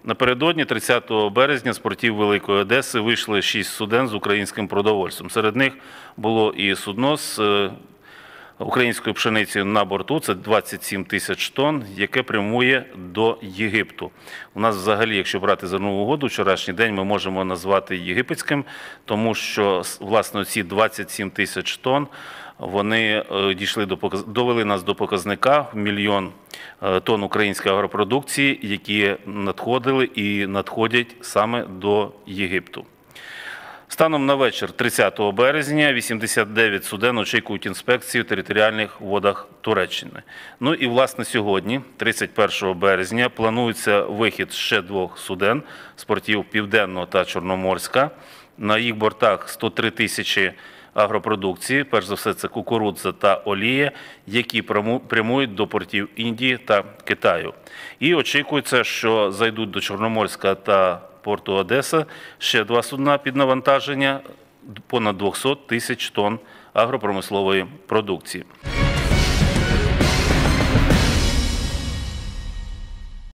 Напередодні 30 березня з портів Великої Одеси вийшли 6 суден з українським продовольством. Серед них було і судно з українською пшеницею на борту, це 27 тисяч тонн, яке прямує до Єгипту. У нас взагалі, якщо брати зернову угоду, вчорашній день ми можемо назвати єгипетським, тому що, власне, ці 27 тисяч тонн, вони довели нас до показника в 1 мільйон тонн української агропродукції, які надходили і надходять саме до Єгипту. Станом на вечір 30 березня 89 суден очікують інспекції в територіальних водах Туреччини. Ну і, власне, сьогодні, 31 березня, планується вихід ще 2 суден з портів Південного та Чорноморська. На їх бортах 103 тисячі агропродукції, перш за все це кукурудза та олія, які прямують до портів Індії та Китаю. І очікується, що зайдуть до Чорноморська та порту Одеса ще 2 судна під навантаження, понад 200 тисяч тонн агропромислової продукції.